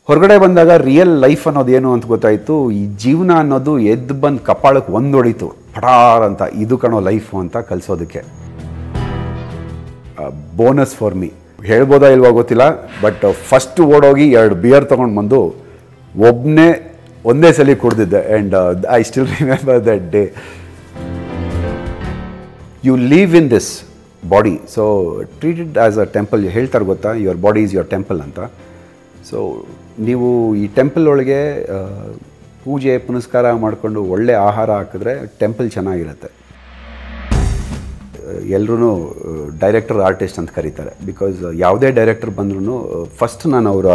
ಹೊರಗಡೆ ಬಂದಾಗ real life ಅನ್ನೋದು ಏನು ಅಂತ ಗೊತ್ತಾಯಿತು. ಈ ಜೀವನ ಅನ್ನೋದು ಎದ್ದು ಬಂದು ಕಪಾಳಕ್ಕೆ ಒಂದು ಹೊಡಿತು, ಪಟಾರ್ ಅಂತ, ಇದು ಕಣೋ ಲೈಫು ಅಂತ ಕಲಿಸೋದಕ್ಕೆ. ಬೋನಸ್ ಫಾರ್ ಮೀ ಹೇಳ್ಬೋದಾ ಇಲ್ವಾ ಗೊತ್ತಿಲ್ಲ, ಬಟ್ ಫಸ್ಟ್ ಓಡೋಗಿ 2 ಬಿಯರ್ ತೊಗೊಂಡು ಬಂದು ಒಬ್ಬನೇ ಒಂದೇ ಸಲ ಕುಡ್ದಿದ್ದೆ. And I still remember that day. You live in this body, so treat it as a temple. ಹೇಳ್ತಾರೆ ಗೊತ್ತಾ, your body is your temple ಅಂತ. ಸೊ ನೀವು ಈ ಟೆಂಪಲ್ ಒಳಗೆ ಪೂಜೆ ಪುನಸ್ಕಾರ ಮಾಡಿಕೊಂಡು ಒಳ್ಳೆ ಆಹಾರ ಹಾಕಿದ್ರೆ ಟೆಂಪಲ್ ಚೆನ್ನಾಗಿರುತ್ತೆ. ಎಲ್ಲರೂ ಡೈರೆಕ್ಟರ್ ಆರ್ಟಿಸ್ಟ್ ಅಂತ ಕರೀತಾರೆ, ಬಿಕಾಸ್ ಯಾವುದೇ ಡೈರೆಕ್ಟರ್ ಬಂದ್ರೂ ಫಸ್ಟ್ ನಾನು ಅವರ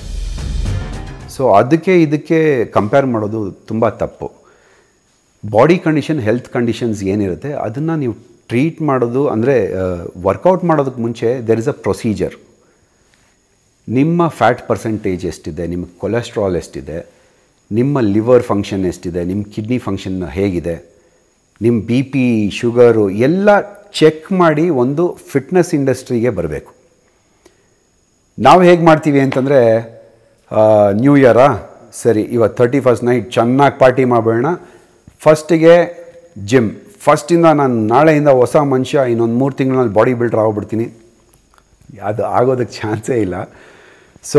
ಇದಕ್ಕೆ ಕಂಪೇರ್ ಮಾಡೋದು ತುಂಬ ತಪ್ಪು. ಬಾಡಿ ಕಂಡೀಷನ್, ಹೆಲ್ತ್ ಕಂಡೀಷನ್ಸ್ ಏನಿರುತ್ತೆ ಅದನ್ನು ನೀವು ಟ್ರೀಟ್ ಮಾಡೋದು ಅಂದರೆ ವರ್ಕೌಟ್ ಮಾಡೋದಕ್ಕೆ ಮುಂಚೆ ದೇರ್ ಇಸ್ ಅ ಪ್ರೊಸೀಜರ್. ನಿಮ್ಮ ಫ್ಯಾಟ್ ಪರ್ಸೆಂಟೇಜ್ ಎಷ್ಟಿದೆ, ನಿಮ್ಮ ಕೊಲೆಸ್ಟ್ರಾಲ್ ಎಷ್ಟಿದೆ, ನಿಮ್ಮ ಲಿವರ್ ಫಂಕ್ಷನ್ ಎಷ್ಟಿದೆ, ನಿಮ್ಮ ಕಿಡ್ನಿ ಫಂಕ್ಷನ್ ಹೇಗಿದೆ, ನಿಮ್ಮ ಬಿ ಪಿ, ಶುಗರು ಎಲ್ಲ ಚೆಕ್ ಮಾಡಿ ಒಂದು ಫಿಟ್ನೆಸ್ ಇಂಡಸ್ಟ್ರಿಗೆ ಬರಬೇಕು. ನಾವು ಹೇಗೆ ಮಾಡ್ತೀವಿ ಅಂತಂದರೆ, ನ್ಯೂ ಇಯರಾ, ಸರಿ ಇವತ್ತು 31st ನೈಟ್ ಚೆನ್ನಾಗಿ ಪಾರ್ಟಿ ಮಾಡಬೇಡ, ಫಸ್ಟಿಗೆ ಜಿಮ್, ಫಸ್ಟಿಂದ ನಾನು ನಾಳೆಯಿಂದ ಹೊಸ ಮನುಷ್ಯ, ಇನ್ನೊಂದು 3 ತಿಂಗಳಲ್ಲಿ ಬಾಡಿ ಬಿಲ್ಡರ್ ಆಗ್ಬಿಡ್ತೀನಿ. ಅದು ಆಗೋದಕ್ಕೆ ಚಾನ್ಸೇ ಇಲ್ಲ. ಸೊ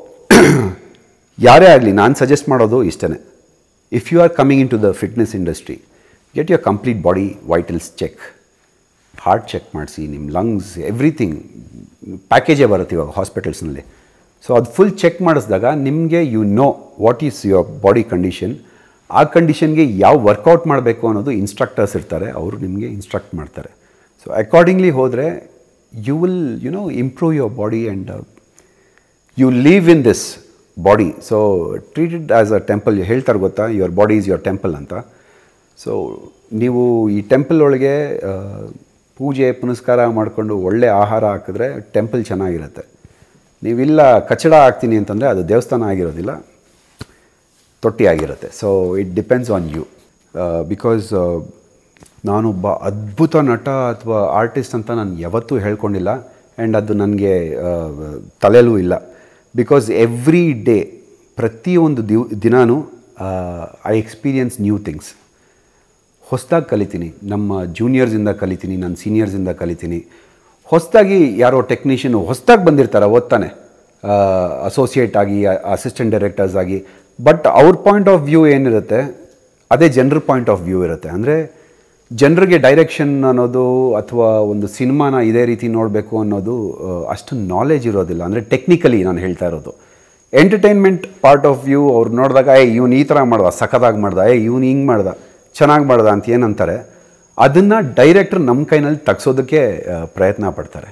ಯಾರೇ ಆಗಲಿ ನಾನು ಸಜೆಸ್ಟ್ ಮಾಡೋದು ಇಷ್ಟೇ. If you are coming into the fitness industry, get your complete body vitals check, heart check ಮಾಡಿಸಿ, ನಿಮ್ಮ ಲಂಗ್ಸ್, ಎವ್ರಿಥಿಂಗ್ ಪ್ಯಾಕೇಜೇ ಬರುತ್ತೆ ಇವಾಗ ಹಾಸ್ಪಿಟಲ್ಸ್ನಲ್ಲಿ. ಸೊ ಅದು ಫುಲ್ ಚೆಕ್ ಮಾಡಿಸಿದಾಗ ನಿಮಗೆ you know what is your body condition. ಆ ಕಂಡೀಷನ್ಗೆ ಯಾವ ವರ್ಕೌಟ್ ಮಾಡಬೇಕು ಅನ್ನೋದು ಇನ್ಸ್ಟ್ರಕ್ಟರ್ಸ್ ಇರ್ತಾರೆ, ಅವರು ನಿಮಗೆ ಇನ್ಸ್ಟ್ರಕ್ಟ್ ಮಾಡ್ತಾರೆ. ಸೊ ಅಕಾರ್ಡಿಂಗ್ಲಿ ಹೋದರೆ you will improve your body and you live in this body. So treat it as a temple. ಹೇಳ್ತಾರೆ ಗೊತ್ತಾ, your body is your temple ಅಂತ. ಸೊ ನೀವು ಈ ಟೆಂಪಲ್ ಒಳಗೆ ಪೂಜೆ ಪುನಸ್ಕಾರ ಮಾಡಿಕೊಂಡು ಒಳ್ಳೆ ಆಹಾರ ಹಾಕಿದ್ರೆ ಟೆಂಪಲ್ ಚೆನ್ನಾಗಿರುತ್ತೆ. ನೀವಿಲ್ಲ ಕಚಡ ಹಾಕ್ತೀನಿ ಅಂತಂದರೆ ಅದು ದೇವಸ್ಥಾನ ಆಗಿರೋದಿಲ್ಲ, ತೊಟ್ಟಿ ಆಗಿರುತ್ತೆ. So it depends on you. Because ನಾನೊಬ್ಬ ಅದ್ಭುತ ನಟ ಅಥವಾ ಆರ್ಟಿಸ್ಟ್ ಅಂತ ನಾನು ಯಾವತ್ತೂ ಹೇಳ್ಕೊಂಡಿಲ್ಲ, ಆ್ಯಂಡ್ ಅದು ನನಗೆ ತಲೆಯಲ್ಲೂ ಇಲ್ಲ. ಬಿಕಾಸ್ ಎವ್ರಿ ಡೇ, ಪ್ರತಿಯೊಂದು ದಿನಾನೂ ಐ ಎಕ್ಸ್ಪೀರಿಯನ್ಸ್ ನ್ಯೂ ಥಿಂಗ್ಸ್. ಹೊಸದಾಗಿ ಕಲಿತೀನಿ, ನಮ್ಮ ಜೂನಿಯರ್ಸಿಂದ ಕಲಿತೀನಿ, ನನ್ನ ಸೀನಿಯರ್ಸಿಂದ ಕಲಿತೀನಿ. ಹೊಸದಾಗಿ ಯಾರೋ ಟೆಕ್ನಿಷಿಯನು ಹೊಸದಾಗಿ ಬಂದಿರ್ತಾರೆ, ಓದ್ತಾನೆ ಅಸೋಸಿಯೇಟ್ ಆಗಿ, ಅಸಿಸ್ಟೆಂಟ್ ಡೈರೆಕ್ಟರ್ಸ್ ಆಗಿ. ಬಟ್ ಅವ್ರ ಪಾಯಿಂಟ್ ಆಫ್ ವ್ಯೂ ಏನಿರುತ್ತೆ ಅದೇ ಜನರ ಪಾಯಿಂಟ್ ಆಫ್ ವ್ಯೂ ಇರುತ್ತೆ. ಅಂದರೆ ಜನರಿಗೆ ಡೈರೆಕ್ಷನ್ ಅನ್ನೋದು ಅಥವಾ ಒಂದು ಸಿನಿಮಾನ ಇದೇ ರೀತಿ ನೋಡಬೇಕು ಅನ್ನೋದು ಅಷ್ಟು ನಾಲೆಜ್ ಇರೋದಿಲ್ಲ. ಅಂದರೆ ಟೆಕ್ನಿಕಲಿ ನಾನು ಹೇಳ್ತಾ ಇರೋದು. ಎಂಟರ್ಟೈನ್ಮೆಂಟ್ ಪಾರ್ಟ್ ಆಫ್ ವ್ಯೂ ಅವ್ರು ನೋಡಿದಾಗ, ಇವ್ನು ಈ ಥರ ಮಾಡ್ದ, ಸಖತ್ತಾಗಿ ಮಾಡ್ದ, ಇವ್ನು ಹಿಂಗೆ ಮಾಡ್ದ, ಚೆನ್ನಾಗಿ ಮಾಡ್ದ ಅಂತ ಏನಂತಾರೆ, ಅದನ್ನು ಡೈರೆಕ್ಟರ್ ನಮ್ಮ ಕೈನಲ್ಲಿ ತಗ್ಸೋದಕ್ಕೆ ಪ್ರಯತ್ನ ಪಡ್ತಾರೆ.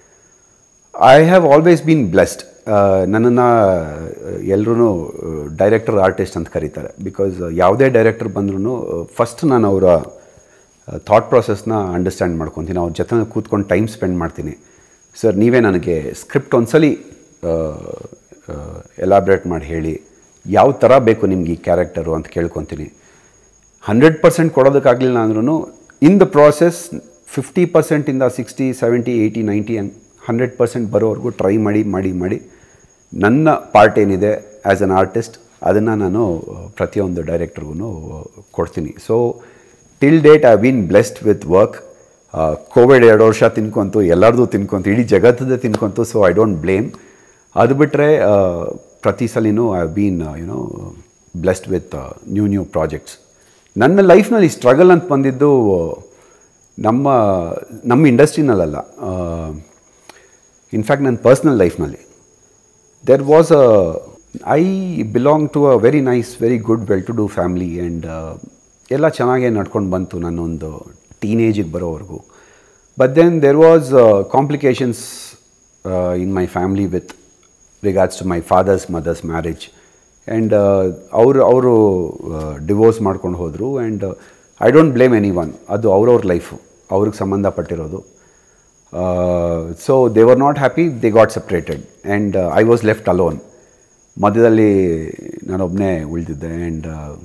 I have always been blessed. ನನ್ನನ್ನು ಎಲ್ಲರೂ ಡೈರೆಕ್ಟರ್ ಆರ್ಟಿಸ್ಟ್ ಅಂತ ಕರೀತಾರೆ, ಬಿಕಾಸ್ ಯಾವುದೇ ಡೈರೆಕ್ಟರ್ ಬಂದ್ರೂ ಫಸ್ಟ್ ನಾನು ಅವರ ಥಾಟ್ ಪ್ರಾಸೆಸ್ನ ಅಂಡರ್ಸ್ಟ್ಯಾಂಡ್ ಮಾಡ್ಕೊತೀನಿ, ಅವ್ರ ಜೊತೆ ಕೂತ್ಕೊಂಡು ಟೈಮ್ ಸ್ಪೆಂಡ್ ಮಾಡ್ತೀನಿ. ಸರ್ ನೀವೇ ನನಗೆ ಸ್ಕ್ರಿಪ್ಟ್ ಒಂದ್ಸಲಿ ಎಲಾಬ್ರೇಟ್ ಮಾಡಿ ಹೇಳಿ, ಯಾವ ಥರ ಬೇಕು ನಿಮ್ಗೆ ಈ ಕ್ಯಾರೆಕ್ಟರು ಅಂತ ಕೇಳ್ಕೊತೀನಿ. 100% ಕೊಡೋದಕ್ಕಾಗಲಿಲ್ಲ ಅಂದ್ರೂ ಇನ್ ದ ಪ್ರಾಸೆಸ್ 50%ಇಂದ 60, 70, 80, 90 ಆ್ಯಂಡ್ 100% ಬರೋವರೆಗೂ ಟ್ರೈ ಮಾಡಿ ನನ್ನ ಪಾರ್ಟ್ ಏನಿದೆ ಆ್ಯಸ್ ಅನ್ ಆರ್ಟಿಸ್ಟ್ ಅದನ್ನು ನಾನು ಪ್ರತಿಯೊಂದು ಡೈರೆಕ್ಟರ್ಗೂ ಕೊಡ್ತೀನಿ. So till date I been blessed with work. Covid 2 ವರ್ಷ ತಿನ್ಕೊಂತು, ಎಲ್ಲರದು ತಿನ್ಕೊಂತು, ಇಡೀ ಜಗತ್ತದೇ ತಿನ್ಕೊಂತು. So I don't blame. ಅದು ಬಿಟ್ಟರೆ ಪ್ರತಿ ಸಲಿನೂ I been blessed with new ಪ್ರಾಜೆಕ್ಟ್ಸ್. ನನ್ನ ಲೈಫ್ನಲ್ಲಿ ಸ್ಟ್ರಗಲ್ ಅಂತ ಬಂದಿದ್ದು ನಮ್ಮ ಇಂಡಸ್ಟ್ರಿನಲ್ಲ, ಇನ್ಫ್ಯಾಕ್ಟ್ ನನ್ನ ಪರ್ಸ್ನಲ್ ಲೈಫ್ನಲ್ಲಿ. There was I belong to a very nice, very good, well to do family. And ಎಲ್ಲ ಚೆನ್ನಾಗೇ ನಡ್ಕೊಂಡು ಬಂತು ನನ್ನೊಂದು ಟೀನೇಜಿಗೆ ಬರೋವರೆಗೂ. But then there was complications in my family with regards to my father's mother's marriage. And ಅವರು divorce ಮಾಡ್ಕೊಂಡು ಹೋದರು. And I don't blame anyone, ಅದು ಅವ್ರವ್ರ ಲೈಫು, ಅವ್ರಿಗೆ ಸಂಬಂಧಪಟ್ಟಿರೋದು. So they were not happy, they got separated and I was left alone. ಮಧ್ಯದಲ್ಲಿ ನಾನೊಬ್ಬನೇ ಉಳಿದಿದ್ದೆ. And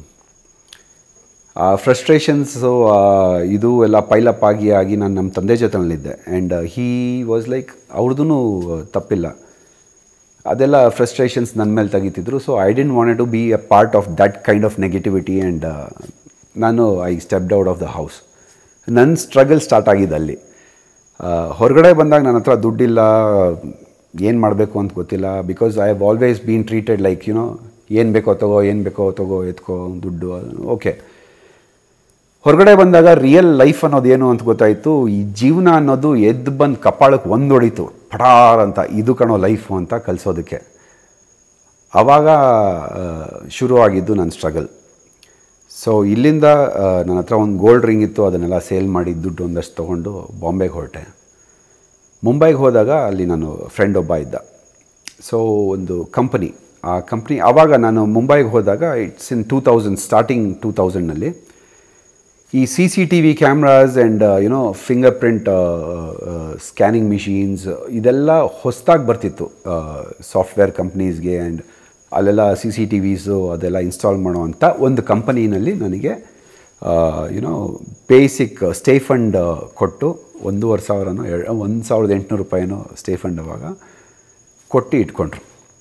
ಫ್ರಸ್ಟ್ರೇಷನ್ಸು ಇದು ಎಲ್ಲ ಪೈಲಪ್ ಆಗಿ ನಾನು ನಮ್ಮ ತಂದೆ ಜೊತೆಯಲ್ಲಿದ್ದೆ. ಆ್ಯಂಡ್ ಹೀ ವಾಸ್ ಲೈಕ್, ಅವ್ರದ್ದು ತಪ್ಪಿಲ್ಲ, ಅದೆಲ್ಲ ಫ್ರಸ್ಟ್ರೇಷನ್ಸ್ ನನ್ನ ಮೇಲೆ ತೆಗಿತಿದ್ರು. So I didn't want to be a part of that kind of negativity and ನಾನು I stepped out of the house. ನನ್ನ ಸ್ಟ್ರಗಲ್ ಸ್ಟಾರ್ಟ್ ಆಗಿದೆ ಅಲ್ಲಿ. ಹೊರಗಡೆ ಬಂದಾಗ ನನ್ನ ಹತ್ರ ದುಡ್ಡಿಲ್ಲ, ಏನು ಮಾಡಬೇಕು ಅಂತ ಗೊತ್ತಿಲ್ಲ. Because I have always been treated like ಏನು ಬೇಕೋ ತಗೋ, ಏನು ಬೇಕೋ ತಗೋ, ಎತ್ಕೋ ದುಡ್ಡು, ಓಕೆ. ಹೊರಗಡೆ ಬಂದಾಗ ರಿಯಲ್ ಲೈಫ್ ಅನ್ನೋದು ಏನು ಅಂತ ಗೊತ್ತಾಯಿತು. ಈ ಜೀವನ ಅನ್ನೋದು ಎದ್ದು ಬಂದು ಕಪಾಳಕ್ಕೆ ಒಂದು ಹೊಡಿತು, ಪಟಾರ್ ಅಂತ, ಇದು ಕಣೋ ಲೈಫು ಅಂತ ಕಲಿಸೋದಕ್ಕೆ. ಆವಾಗ ಶುರುವಾಗಿದ್ದು ನನ್ನ ಸ್ಟ್ರಗಲ್. ಸೊ ಇಲ್ಲಿಂದ ನನ್ನ ಹತ್ರ ಒಂದು ಗೋಲ್ಡ್ ರಿಂಗ್ ಇತ್ತು, ಅದನ್ನೆಲ್ಲ ಸೇಲ್ ಮಾಡಿ ದುಡ್ಡು ಒಂದಷ್ಟು ತೊಗೊಂಡು ಬಾಂಬೆಗೆ ಹೊರಟೆ. ಮುಂಬೈಗೆ ಹೋದಾಗ ಅಲ್ಲಿ ನಾನು ಫ್ರೆಂಡ್ ಒಬ್ಬ ಇದ್ದ. ಸೊ ಒಂದು ಕಂಪನಿ, ಆ ಕಂಪ್ನಿ ಆವಾಗ ನಾನು ಮುಂಬೈಗೆ ಹೋದಾಗ ಇಟ್ಸ್ ಇನ್ 2000, ಸ್ಟಾರ್ಟಿಂಗ್ 2000ನಲ್ಲಿ ಈ CCTV cameras and fingerprint scanning machines ಇದೆಲ್ಲ ಹೊಸದಾಗಿ ಬರ್ತಿತ್ತು ಸಾಫ್ಟ್ವೇರ್ ಕಂಪ್ನೀಸ್ಗೆ. ಆ್ಯಂಡ್ ಅಲ್ಲೆಲ್ಲ CCTVಸು ಅದೆಲ್ಲ ಇನ್ಸ್ಟಾಲ್ ಮಾಡೋವಂಥ ಒಂದು ಕಂಪನಿನಲ್ಲಿ ನನಗೆ ಬೇಸಿಕ್ ಸ್ಟೇ ಫಂಡ್ ಕೊಟ್ಟು 1,500 1,800 ರೂಪಾಯಿನೋ ಸ್ಟೇ ಫಂಡ್ ಅವಾಗ ಕೊಟ್ಟು ಇಟ್ಕೊಂಡ್ರು.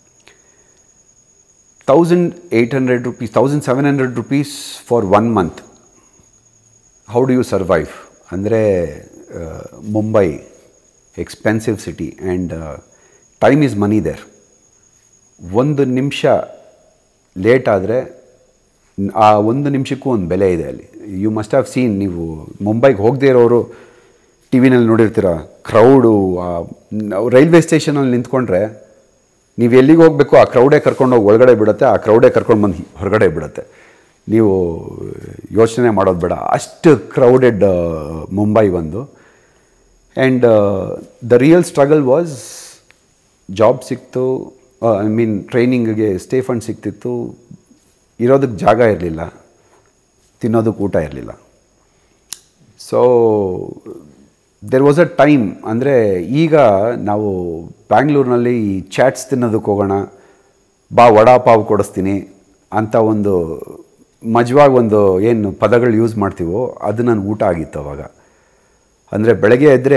1,800 rupees, 1,700 rupees for 1 month. How do you survive ಅಂದರೆ Mumbai expensive city and time is money there. 1 ನಿಮಿಷ ಲೇಟ್ ಆದರೆ ಆ 1 ನಿಮಿಷಕ್ಕೂ ಒಂದು ಬೆಲೆ ಇದೆ ಅಲ್ಲಿ. ಯು ಮಸ್ಟ್ ಹ್ಯಾವ್ ಸೀನ್, ನೀವು ಮುಂಬೈಗೆ ಹೋಗದೇ ಇರೋರು ಟಿ ವಿನಲ್ಲಿ ನೋಡಿರ್ತೀರ, ಕ್ರೌಡು. ರೈಲ್ವೆ ಸ್ಟೇಷನಲ್ಲಿ ನಿಂತ್ಕೊಂಡ್ರೆ ನೀವು ಎಲ್ಲಿಗೆ ಹೋಗಬೇಕು ಆ ಕ್ರೌಡೇ ಕರ್ಕೊಂಡೋಗಿ ಒಳಗಡೆ ಬಿಡುತ್ತೆ, ಆ ಕ್ರೌಡೇ ಕರ್ಕೊಂಡು ಬಂದು ಹೊರಗಡೆ ಬಿಡುತ್ತೆ. ನೀವು ಯೋಚನೆ ಮಾಡೋದು ಬೇಡ, ಅಷ್ಟು ಕ್ರೌಡೆಡ್ ಮುಂಬೈ ಒಂದು. And the real struggle was, job ಸಿಕ್ತು, ಐ ಮೀನ್ ಟ್ರೈನಿಂಗಿಗೆ ಸ್ಟೇ ಫಂಡ್ ಸಿಕ್ತಿತ್ತು, ಇರೋದಕ್ಕೆ ಜಾಗ ಇರಲಿಲ್ಲ, ತಿನ್ನೋದಕ್ಕೆ ಊಟ ಇರಲಿಲ್ಲ. So there was a time, ಅಂದರೆ ಈಗ ನಾವು ಬ್ಯಾಂಗ್ಳೂರಿನಲ್ಲಿ ಈ ಚಾಟ್ಸ್ ತಿನ್ನೋದಕ್ಕೆ ಹೋಗೋಣ, ಬಾ ವಡಾ ಪಾವ್ ಕೊಡಿಸ್ತೀನಿ ಅಂತ ಒಂದು ಮಜವಾಗಿ ಒಂದು ಏನು ಪದಗಳು ಯೂಸ್ ಮಾಡ್ತೀವೋ ಅದು ನನ್ನ ಊಟ ಆಗಿತ್ತು ಅವಾಗ. ಅಂದರೆ ಬೆಳಗ್ಗೆ ಎದ್ದರೆ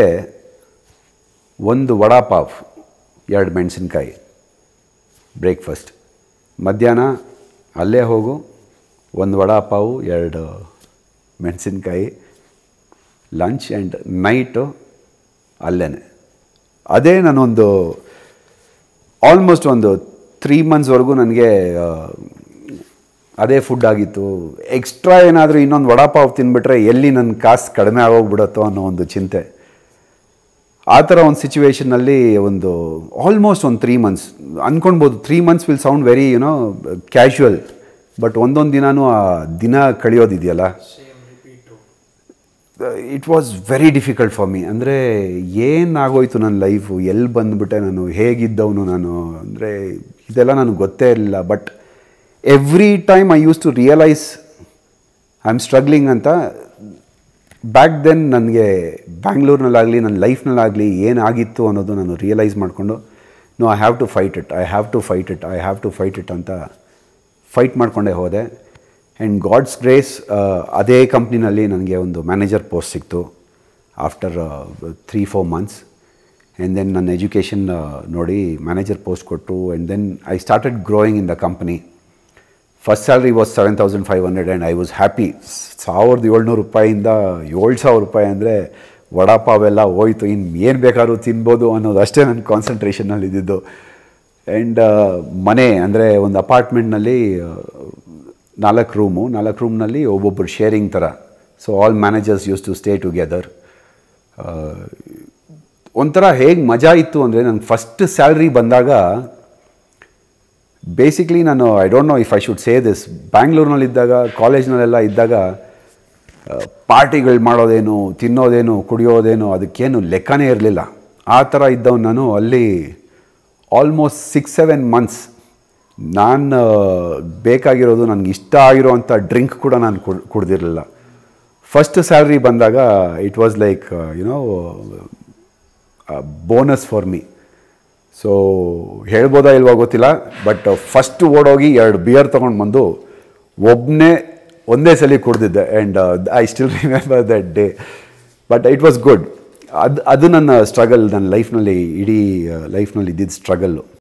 1 ವಡಾ ಪಾವ್ 2 ಮೆಣಸಿನ್ಕಾಯಿ ಬ್ರೇಕ್ಫಾಸ್ಟ್, ಮಧ್ಯಾಹ್ನ ಅಲ್ಲೇ ಹೋಗು 1 ವಡಾ ಪಾವು 2 ಮೆಣಸಿನ್ಕಾಯಿ ಲಂಚ್, ಆ್ಯಂಡ್ ನೈಟು ಅಲ್ಲೇ. ಅದೇ ನಾನೊಂದು ಆಲ್ಮೋಸ್ಟ್ ಒಂದು 3 monthsವರೆಗೂ ನನಗೆ ಅದೇ ಫುಡ್ ಆಗಿತ್ತು. ಎಕ್ಸ್ಟ್ರಾ ಏನಾದರೂ ಇನ್ನೊಂದು ವಡಾಪಾವ್ ತಿಂದುಬಿಟ್ರೆ ಎಲ್ಲಿ ನನ್ನ ಕಾಸು ಕಡಿಮೆ ಆಗೋಗ್ಬಿಡುತ್ತೋ ಅನ್ನೋ ಒಂದು ಚಿಂತೆ. ಆ ಥರ ಒಂದು ಸಿಚುವೇಷನ್ನಲ್ಲಿ ಒಂದು ಆಲ್ಮೋಸ್ಟ್ ಒಂದು 3 months ಅಂದ್ಕೊಳ್ಬೋದು. 3 months will sound very casual, but ಒಂದೊಂದು ದಿನವೂ ಆ ದಿನ ಕಳೆಯೋದಿದೆಯಲ್ಲ, it was very difficult for me. ಅಂದರೆ ಏನಾಗೋಯ್ತು ನನ್ನ ಲೈಫು, ಎಲ್ಲಿ ಬಂದುಬಿಟ್ಟೆ ನಾನು, ಹೇಗಿದ್ದವನು ನಾನು, ಅಂದರೆ ಇದೆಲ್ಲ ನನಗೆ ಗೊತ್ತೇ ಇರಲಿಲ್ಲ. But every time I use to realise I am struggling ಅಂತ. ಬ್ಯಾಕ್ ದೆನ್ ನನಗೆ ಬ್ಯಾಂಗ್ಳೂರ್ನಲ್ಲಾಗಲಿ ನನ್ನ ಲೈಫ್ನಲ್ಲಾಗಲಿ ಏನಾಗಿತ್ತು ಅನ್ನೋದು ನಾನು ರಿಯಲೈಸ್ ಮಾಡಿಕೊಂಡು, no I have to fight it, I have to fight it, I have to fight it ಅಂತ ಫೈಟ್ ಮಾಡಿಕೊಂಡೇ ಹೋದೆ. ಆ್ಯಂಡ್ ಗಾಡ್ಸ್ ಗ್ರೇಸ್ ಅದೇ ಕಂಪ್ನಿನಲ್ಲಿ ನನಗೆ ಒಂದು ಮ್ಯಾನೇಜರ್ ಪೋಸ್ಟ್ ಸಿಕ್ತು ಆಫ್ಟರ್ 3-4 months. ಆ್ಯಂಡ್ ದೆನ್ ನನ್ನ ಎಜುಕೇಷನ್ ನೋಡಿ ಮ್ಯಾನೇಜರ್ ಪೋಸ್ಟ್ ಕೊಟ್ಟು, and then I started growing in the company. First salary was 7,500 and I was happy. 1,700 ರೂಪಾಯಿಂದ 7,000 ರೂಪಾಯಿ ಅಂದರೆ ವಡಾಪಾವೆಲ್ಲ ಹೋಯ್ತು, ಇನ್ನು ಏನು ಬೇಕಾದ್ರೂ ತಿನ್ಬೋದು ಅನ್ನೋದು ಅಷ್ಟೇ ನನ್ನ ಕಾನ್ಸಂಟ್ರೇಷನಲ್ಲಿ ಇದ್ದಿದ್ದು. ಆ್ಯಂಡ್ ಮನೆ ಅಂದರೆ ಒಂದು ಅಪಾರ್ಟ್ಮೆಂಟ್ನಲ್ಲಿ 4 ರೂಮ್ನಲ್ಲಿ ಒಬ್ಬೊಬ್ಬರು ಶೇರಿಂಗ್ ಥರ. So all managers use to stay together. ಒಂಥರ ಹೇಗೆ ಮಜಾ ಇತ್ತು ಅಂದರೆ, ನನಗೆ ಫಸ್ಟ್ ಸ್ಯಾಲ್ರಿ ಬಂದಾಗ ಬೇಸಿಕ್ಲಿ ನಾನು I don't know if I should say this, ಬ್ಯಾಂಗ್ಳೂರ್ನಲ್ಲಿದ್ದಾಗ ಕಾಲೇಜ್ನಲ್ಲೆಲ್ಲ ಇದ್ದಾಗ ಪಾರ್ಟಿಗಳು ಮಾಡೋದೇನು, ತಿನ್ನೋದೇನು, ಕುಡಿಯೋದೇನು ಅದಕ್ಕೇನು ಲೆಕ್ಕನೇ ಇರಲಿಲ್ಲ. ಆ ಥರ ಇದ್ದವನು ನಾನು. ಅಲ್ಲಿ ಆಲ್ಮೋಸ್ಟ್ 6-7 months ನಾನು ಬೇಕಾಗಿರೋದು, ನನಗೆ ಇಷ್ಟ ಆಗಿರೋವಂಥ ಡ್ರಿಂಕ್ ಕೂಡ ನಾನು ಕುಡ್ದಿರಲಿಲ್ಲ. ಫಸ್ಟ್ ಸ್ಯಾಲ್ರಿ ಬಂದಾಗ it was like bonus for me. So ಹೇಳ್ಬೋದಾ ಇಲ್ವಾ ಗೊತ್ತಿಲ್ಲ, ಬಟ್ ಫಸ್ಟ್ ಓಡೋಗಿ 2 ಬಿಯರ್ ತೊಗೊಂಡು ಬಂದು ಒಂದೇ ಸಲ ಕುಡ್ದಿದ್ದೆ. And I still remember that day. But it was good. ಅದು ನನ್ನ ಸ್ಟ್ರಗಲ್, ನನ್ನ ಲೈಫ್ನಲ್ಲಿ ಇಡೀ ಲೈಫ್ನಲ್ಲಿ ಇದ್ದಿದ್ದು ಸ್ಟ್ರಗಲ್ಲು.